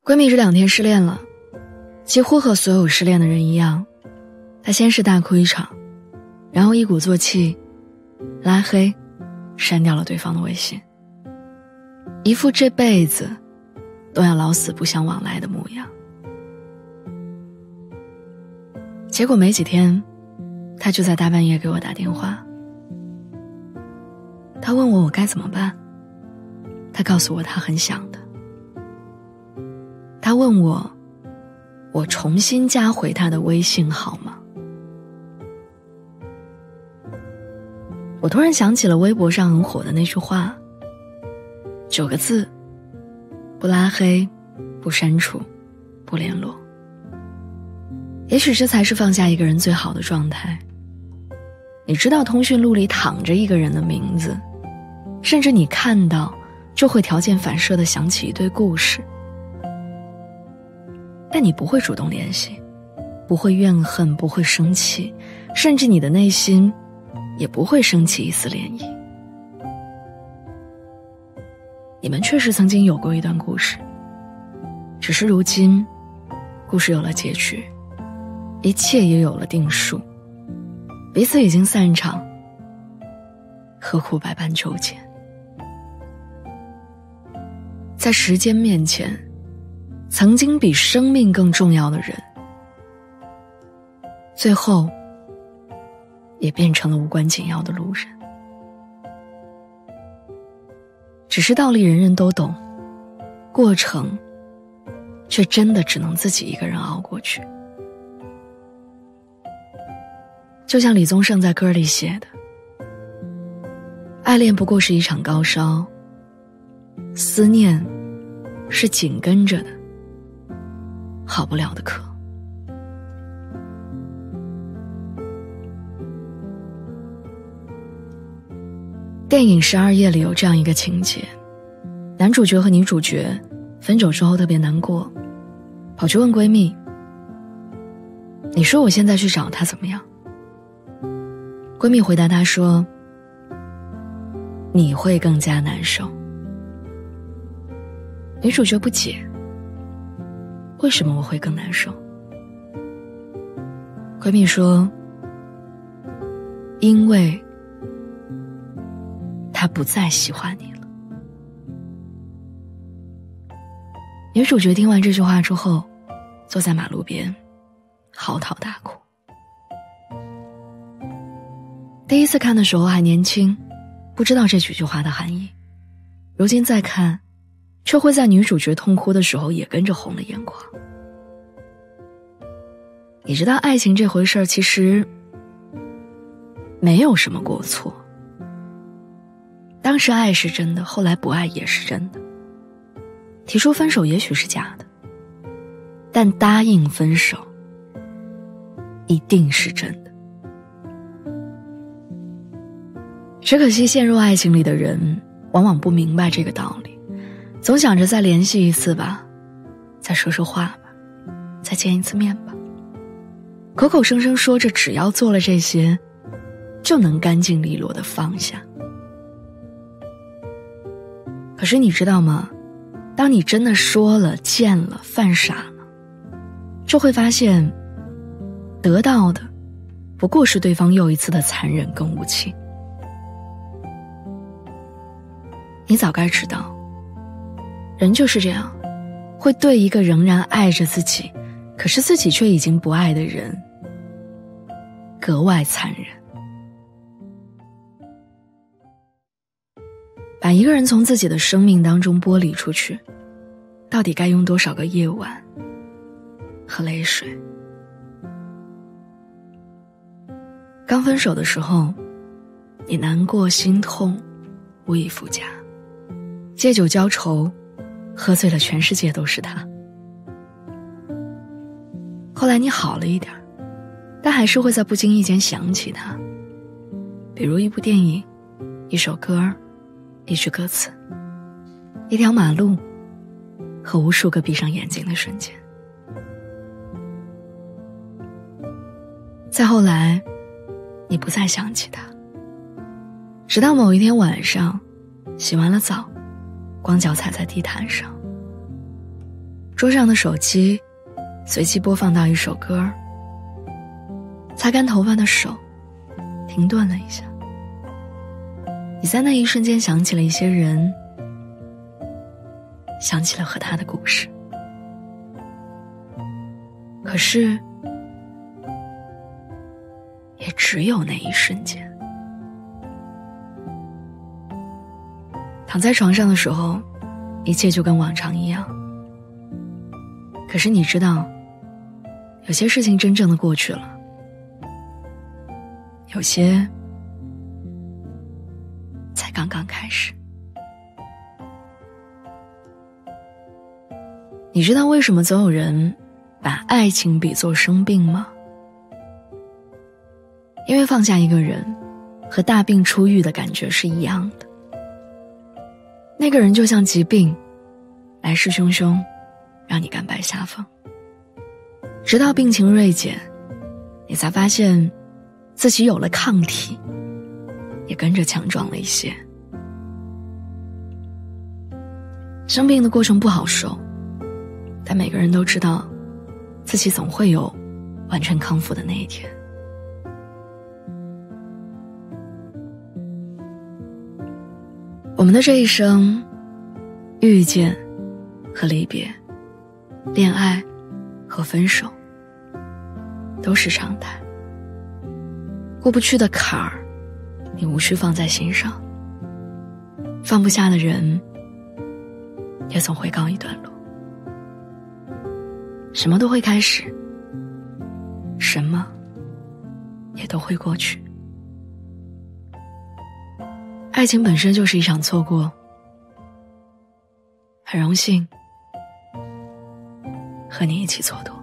闺蜜这2天失恋了，几乎和所有失恋的人一样，她先是大哭一场，然后一鼓作气拉黑删掉了对方的微信，一副这辈子都要老死不相往来的模样。结果没几天，她就在大半夜给我打电话，她问我该怎么办，她告诉我她很想的，她问我重新加回她的微信好吗？我突然想起了微博上很火的那句话，9个字：不拉黑，不删除，不联络。也许这才是放下一个人最好的状态。你知道通讯录里躺着一个人的名字，甚至你看到就会条件反射地想起一堆故事，但你不会主动联系，不会怨恨，不会生气，甚至你的内心也不会升起一丝涟漪。你们确实曾经有过一段故事，只是如今故事有了结局，一切也有了定数，彼此已经散场，何苦百般纠结？在时间面前，曾经比生命更重要的人，最后也变成了无关紧要的路人。只是道理人人都懂，过程却真的只能自己一个人熬过去。就像李宗盛在歌里写的，爱恋不过是一场高烧，思念是紧跟着的好不了的课。电影《12夜》里有这样一个情节，男主角和女主角分手之后特别难过，跑去问闺蜜，你说我现在去找他怎么样？闺蜜回答他说，你会更加难受。女主角不解，为什么我会更难受？闺蜜说，因为他不再喜欢你了。女主角听完这句话之后，坐在马路边嚎啕大哭。第一次看的时候还年轻，不知道这几句话的含义，如今再看，却会在女主角痛哭的时候也跟着红了眼眶。你知道爱情这回事儿其实没有什么过错，当时爱是真的，后来不爱也是真的，提出分手也许是假的，但答应分手一定是真的。只可惜陷入爱情里的人往往不明白这个道理，总想着再联系一次吧，再说说话吧，再见一次面吧，口口声声说着只要做了这些就能干净利落地放下。可是你知道吗，当你真的说了见了犯傻了，就会发现得到的不过是对方又一次的残忍跟无情。你早该知道，人就是这样，会对一个仍然爱着自己，可是自己却已经不爱的人格外残忍。把一个人从自己的生命当中剥离出去，到底该用多少个夜晚和泪水？刚分手的时候，你难过心痛无以复加，借酒浇愁，喝醉了全世界都是他。后来你好了一点，但还是会在不经意间想起他，比如一部电影，一首歌，一句歌词，一条马路，和无数个闭上眼睛的瞬间。再后来，你不再想起他，直到某一天晚上，洗完了澡，光脚踩在地毯上， 桌上的手机随即播放到一首歌，擦干头发的手停顿了一下。你在那一瞬间想起了一些人，想起了和他的故事。可是也只有那一瞬间。躺在床上的时候，一切就跟往常一样。可是你知道，有些事情真正的过去了，有些才刚刚开始。你知道为什么总有人把爱情比作生病吗？因为放下一个人和大病初愈的感觉是一样的。那个人就像疾病，来势汹汹，让你甘拜下风。直到病情锐减，你才发现自己有了抗体，也跟着强壮了一些。生病的过程不好受，但每个人都知道自己总会有完全康复的那一天。我们的这一生，遇见和离别，恋爱和分手，都是常态。过不去的坎儿，你无需放在心上，放不下的人，也总会告一段落。什么都会开始，什么也都会过去。爱情本身就是一场错过，很荣幸和你一起蹉跎。